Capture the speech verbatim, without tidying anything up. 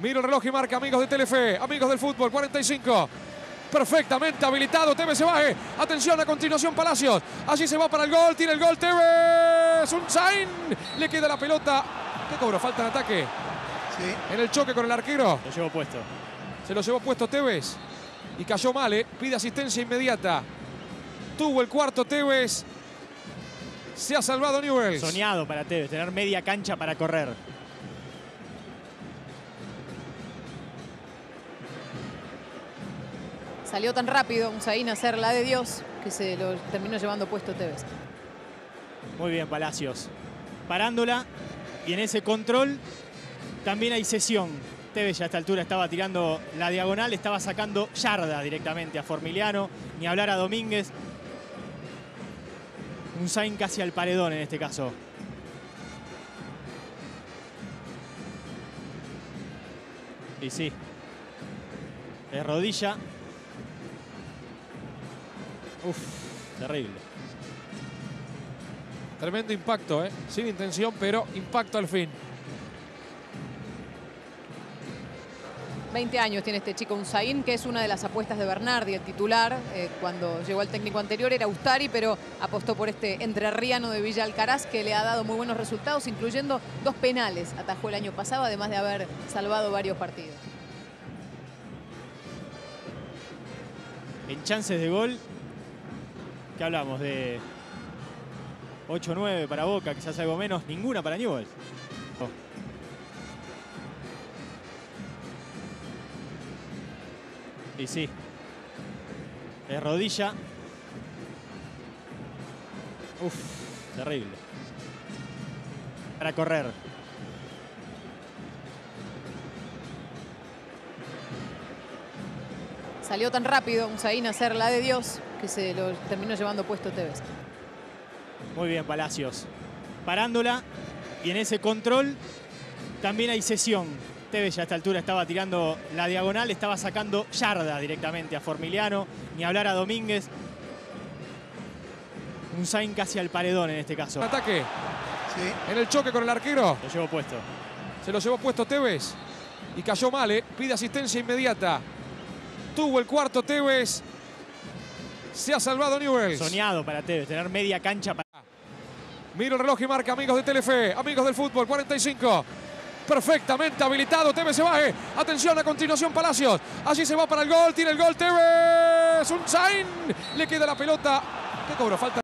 Mira el reloj y marca, amigos de Telefe, amigos del fútbol, cuarenta y cinco. Perfectamente habilitado, Tevez se va. Atención, a continuación Palacios. Allí se va para el gol, tira el gol Tevez. Un Zain, le queda la pelota. ¿Qué cobró? Falta de ataque. Sí. En el choque con el arquero. Lo llevó puesto. Se lo llevó puesto Tevez. Y cayó mal, ¿eh? Pide asistencia inmediata. Tuvo el cuarto Tevez. Se ha salvado Newell's. Soñado para Tevez, tener media cancha para correr. Salió tan rápido un Zain a hacer la de Dios que se lo terminó llevando puesto Tevez. Muy bien, Palacios. Parándola. Y en ese control también hay cesión. Tevez ya a esta altura estaba tirando la diagonal, estaba sacando yarda directamente a Formiliano, ni hablar a Domínguez. Un Zain casi al paredón en este caso. Y sí, de rodilla. Uf, terrible. Tremendo impacto, ¿eh? Sin intención, pero impacto al fin. veinte años tiene este chico, un Zain, que es una de las apuestas de Bernardi, el titular. Eh, cuando llegó al técnico anterior era Ustari, pero apostó por este entrerriano de Villa Alcaraz, que le ha dado muy buenos resultados, incluyendo dos penales. Atajó el año pasado, además de haber salvado varios partidos. En chances de gol, ¿qué hablamos? De ocho nueve para Boca, quizás algo menos. Ninguna para Newell's. Oh. Y sí, de rodilla. Uf, terrible. Para correr. Salió tan rápido un Zain a hacer la de Dios que se lo terminó llevando puesto Tevez. Muy bien, Palacios. Parándola. Y en ese control también hay cesión. Tevez ya a esta altura estaba tirando la diagonal, estaba sacando yarda directamente a Formiliano, ni hablar a Domínguez. Un Zain casi al paredón en este caso. Ataque. Sí. En el choque con el arquero. Lo llevó puesto. Se lo llevó puesto Tevez. Y cayó mal, ¿eh? Pide asistencia inmediata. Tuvo el cuarto Tevez. Se ha salvado Newell's. Soñado para Tevez, tener media cancha para... Mira el reloj y marca, amigos de Telefe, amigos del fútbol, cuarenta y cinco. Perfectamente habilitado, Tevez se va. Atención, a continuación Palacios. Allí se va para el gol, tira el gol Tevez. Un Zain, le queda la pelota. ¿Qué cobró? Falta.